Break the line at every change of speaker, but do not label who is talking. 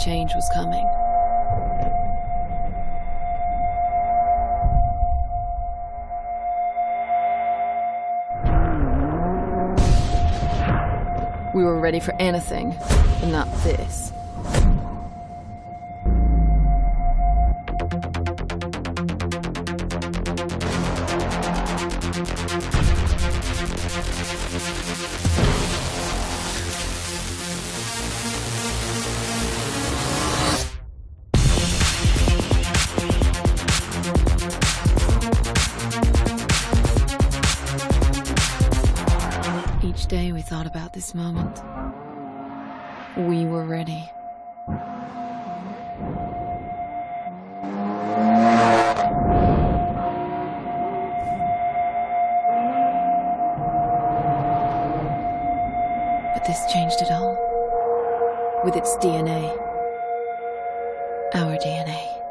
change was coming. We were ready for anything, but not this. Each day we thought about this moment. We were ready. But this changed it all. With its DNA. Our DNA.